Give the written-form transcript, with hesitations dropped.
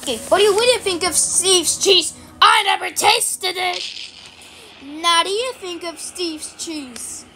Okay, what do you think of Steve's cheese? I never tasted it! Now, do you think of Steve's cheese?